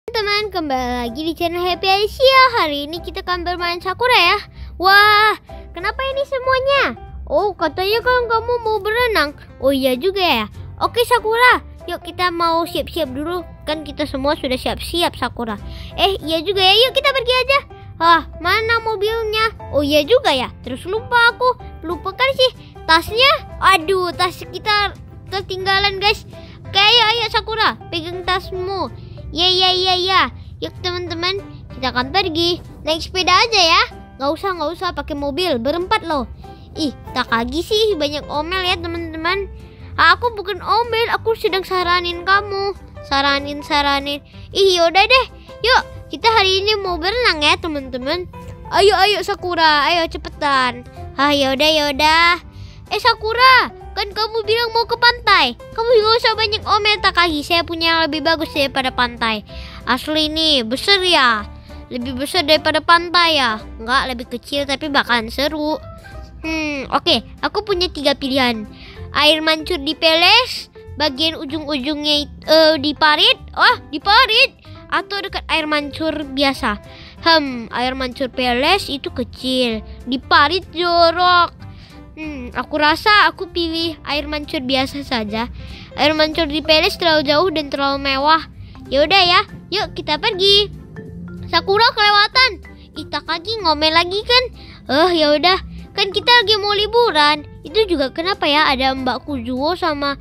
Teman, kembali lagi di channel Happy Alicia. Hari ini kita akan bermain Sakura ya. Wah, kenapa ini semuanya? Oh, katanya kan kamu mau berenang. Oh iya juga ya. Oke Sakura, yuk kita mau siap-siap dulu. Kan kita semua sudah siap-siap Sakura. Iya juga ya, yuk kita pergi aja. Mana mobilnya? Oh iya juga ya. Terus lupa kan sih tasnya. Aduh, tas kita ketinggalan guys. Oke, ayo Sakura, pegang tasmu. Ya. Yuk teman-teman, kita akan pergi naik sepeda aja ya. Nggak usah pakai mobil, berempat loh. Takagi sih banyak omel ya teman-teman. Aku bukan omel, aku sedang saranin kamu. Saranin. Yaudah deh. Yuk, kita hari ini mau berenang ya teman-teman. Ayo Sakura, ayo cepetan. Yaudah. Sakura, kan kamu bilang mau ke pantai. Kamu gak usah banyak omel Takagi. Saya punya yang lebih bagus daripada pantai. Asli nih, besar ya. Lebih besar daripada pantai ya. Enggak, lebih kecil tapi bakalan seru. Oke, aku punya 3 pilihan. Air mancur di Peles, bagian ujung-ujungnya di Parit. Di Parit. Atau dekat air mancur biasa. Air mancur Peles itu kecil. Di Parit jorok. Aku rasa aku pilih air mancur biasa saja. Air mancur di Peles terlalu jauh dan terlalu mewah. Yaudah ya, yuk kita pergi. Sakura kelewatan. Takagi ngomel lagi kan. Yaudah, kan kita lagi mau liburan. Itu juga kenapa ya ada Mbak Kuzuo sama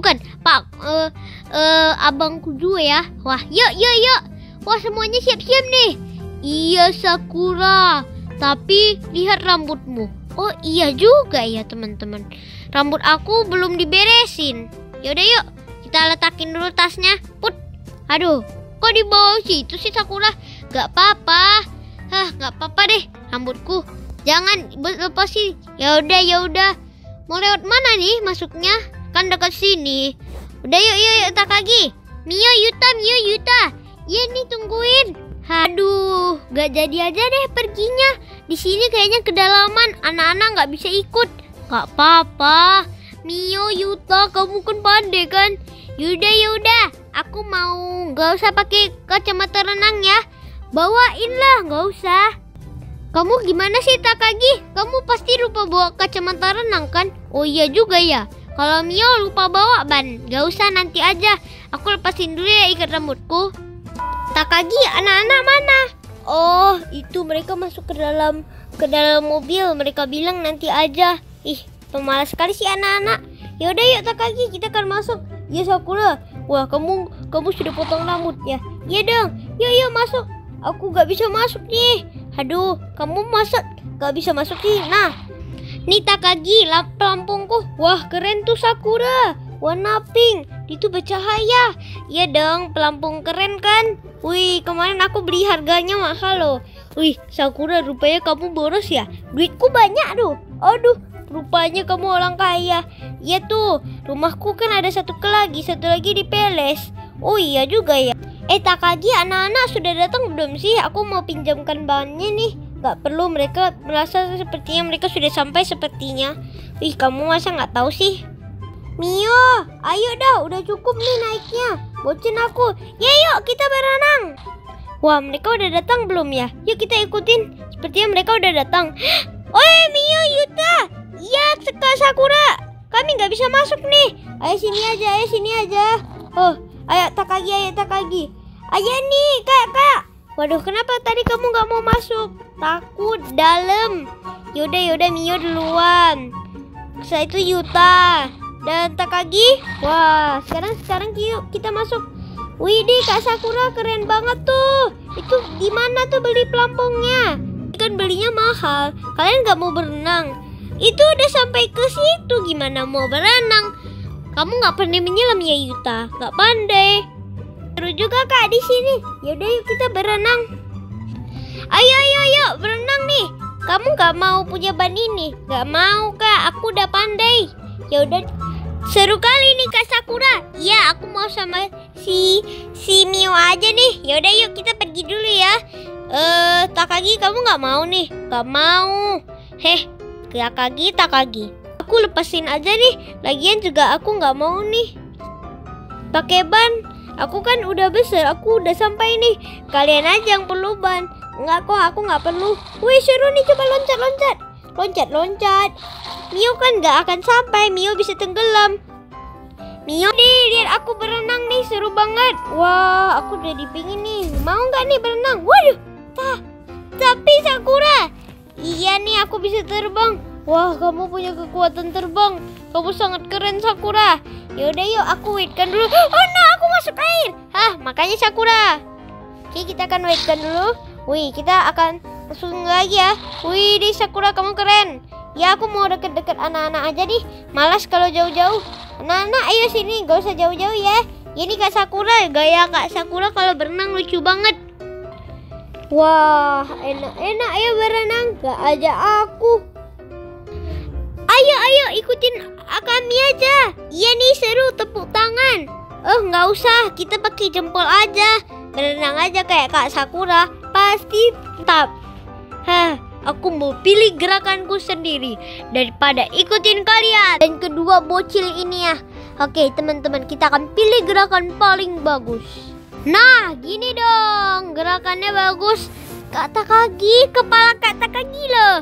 Abang Kuzuo ya. Wah, yuk. Wah, semuanya siap-siap nih. Iya Sakura, tapi lihat rambutmu. Oh iya juga ya teman-teman. Rambut aku belum diberesin. Yaudah yuk, kita letakin dulu tasnya. Put. Aduh, kok di bawah situ sih Sakura? Gak apa-apa. Gak apa-apa deh rambutku. Jangan lepasin. Yaudah. Mau lewat mana nih masuknya? Kan dekat sini. Udah yuk Takagi. Mio, Yuta. Iya nih tungguin. Aduh, gak jadi aja deh perginya. Di sini kayaknya kedalaman, anak-anak gak bisa ikut. Gak apa-apa. Mio, Yuta, kamu kan pandai kan? Yaudah. Aku mau gak usah pakai kacamata renang ya. Bawain lah, gak usah. Kamu gimana sih Takagi? Kamu pasti lupa bawa kacamata renang kan? Oh iya juga ya. Kalau Mio lupa bawa ban, gak usah nanti aja. Aku lepasin dulu ya ikat rambutku. Takagi, anak-anak mana? Oh, itu mereka masuk ke dalam mobil. Mereka bilang nanti aja. Pemalas sekali sih anak-anak. Yaudah yuk Takagi, kita akan masuk. Ya Sakura. Wah, kamu sudah potong rambut ya? Iya dong. Yuk masuk. Aku gak bisa masuk nih. Aduh, kamu masa gak bisa masuk sih? Nah, nih Takagi, pelampungku. Wah, keren tuh Sakura. Warna pink, itu bercahaya. Iya dong, pelampung keren kan? Wih, kemarin aku beli harganya mahal loh. Wih, Sakura, rupanya kamu boros ya? Duitku banyak tuh. Aduh, rupanya kamu orang kaya. Iya tuh, rumahku kan ada satu lagi di Peles. Oh iya juga ya. Takagi, anak-anak sudah datang belum sih? Aku mau pinjamkan bannya nih. Gak perlu, mereka merasa sepertinya mereka sudah sampai sepertinya. Wih, kamu masa gak tahu sih? Mio, ayo dah, udah cukup nih naiknya. Bocin aku. Ya yuk, kita berenang. Wah, mereka udah datang belum ya? Yuk kita ikutin. Sepertinya mereka udah datang. Mio, Yuta. Iya, Sakura. Kami nggak bisa masuk nih. Ayo sini aja. Ayo Takagi. Ayo nih, kak. Waduh, kenapa tadi kamu nggak mau masuk? Takut dalam. Yaudah Mio duluan. Setelah itu Yuta dan Takagi. Wah, sekarang yuk kita masuk. Wih deh, Kak Sakura keren banget tuh. Itu di mana tuh beli pelampungnya? Kan belinya mahal. Kalian nggak mau berenang? Itu udah sampai ke situ, gimana mau berenang? Kamu nggak pandai menyelam ya Yuta? Nggak pandai. Seru juga Kak di sini. Yaudah yuk kita berenang. Ayo berenang nih. Kamu nggak mau punya ban ini? Nggak mau Kak, aku udah pandai. Yaudah. Seru kali nih Kak Sakura. Iya, aku mau sama si Mio aja nih. Yaudah yuk kita pergi dulu ya. Takagi, kamu nggak mau nih? Nggak mau. Takagi. Aku lepasin aja nih. Lagian juga aku nggak mau nih pakai ban. Aku kan udah besar, aku udah sampai nih. Kalian aja yang perlu ban. Enggak kok, aku nggak perlu. Wih, seru nih, coba loncat-loncat. Loncat-loncat. Mio kan nggak akan sampai, Mio bisa tenggelam. Mio nih, lihat aku berenang nih, seru banget. Wah, aku udah dipingin nih. Mau nggak nih berenang? Waduh, tapi Sakura. Iya nih, aku bisa terbang. Wah, kamu punya kekuatan terbang. Kamu sangat keren, Sakura. Yaudah yuk, aku waitkan dulu. Oh no, aku masuk air. Makanya Sakura. Oke, kita akan waitkan dulu. Wih, kita akan langsung lagi ya. Wih, deh Sakura, kamu keren. Ya, aku mau deket-deket anak-anak aja nih. Malas kalau jauh-jauh. Anak-anak, ayo sini, gak usah jauh-jauh ya. Ini Kak Sakura, gaya Kak Sakura kalau berenang lucu banget. Wah, enak-enak ya berenang. Gak aja aku. Ayo ikutin kami aja. Iya nih, seru, tepuk tangan. Nggak usah, kita pakai jempol aja. Berenang aja kayak Kak Sakura. Pasti tetap. Aku mau pilih gerakanku sendiri daripada ikutin kalian. Dan kedua bocil ini ya. Oke teman-teman, kita akan pilih gerakan paling bagus. Nah, gini dong. Gerakannya bagus. Kak Takagi, kepala Kak Takagi loh.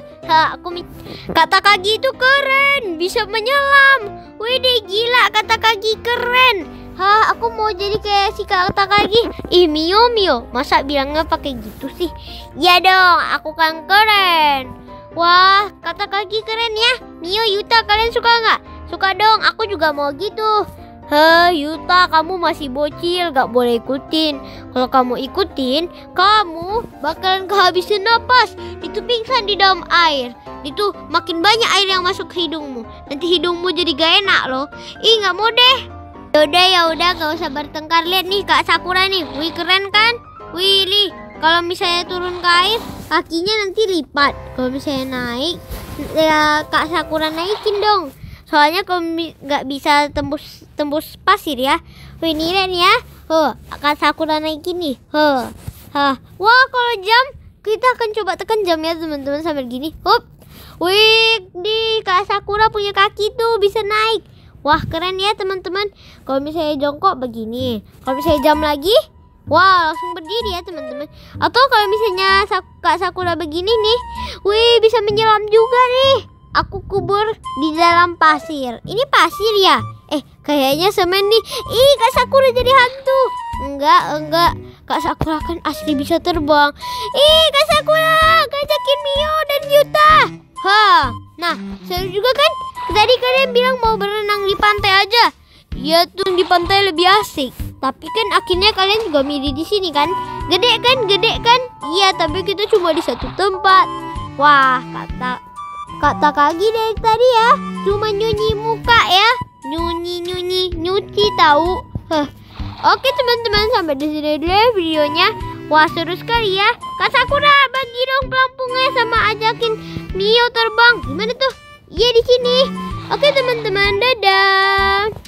Kak Takagi itu keren, bisa menyelam. Wih, gila, Kak Takagi keren. Aku mau jadi kayak si Kak Takagi. Mio, masa bilangnya pakai gitu sih? Ya dong, aku kan keren. Wah, Kak Takagi keren ya. Mio, Yuta, kalian suka nggak? Suka dong, aku juga mau gitu. Yuta, kamu masih bocil, gak boleh ikutin. Kalau kamu ikutin, kamu bakalan kehabisan napas. Itu pingsan di dalam air. Itu makin banyak air yang masuk ke hidungmu. Nanti hidungmu jadi gak enak loh. Gak mau deh. Yaudah, gak usah bertengkar. Lihat nih Kak Sakura nih. Wih, keren kan? Wih, nih, kalau misalnya turun ke air, kakinya nanti lipat. Kalau misalnya naik, ya Kak Sakura naikin dong. Soalnya kalau nggak bisa tembus pasir ya. Wih, ini lihat nih ya. Kak Sakura naikin nih. Wah, kalau jam, kita akan coba tekan jam ya teman-teman sambil gini. Wih, di Kak Sakura punya kaki tuh bisa naik. Wah, keren ya teman-teman. Kalau misalnya jongkok begini. Kalau misalnya jam lagi, wah, langsung berdiri ya teman-teman. Atau kalau misalnya Kak Sakura begini nih, wih, bisa menyelam juga nih. Aku kubur di dalam pasir. Ini pasir ya? Kayaknya semen nih. Kak Sakura jadi hantu. Enggak. Kak Sakura kan asli bisa terbang. Kak Sakura, ngajakin Mio dan Yuta. Nah, seru juga kan? Tadi kalian bilang mau berenang di pantai aja. Iya tuh, di pantai lebih asik. Tapi kan akhirnya kalian juga milih di sini kan? Gede kan? Iya, tapi kita cuma di satu tempat. Wah, Kak Takagi dari tadi ya, cuma nyunyi muka ya. Nyuci tahu. Oke teman-teman, sampai di sini dulu ya videonya. Wah, seru sekali ya. Kak Sakura, bagi dong pelampungnya sama ajakin Mio terbang. Gimana tuh? Iya, di sini. Oke teman-teman, dadah.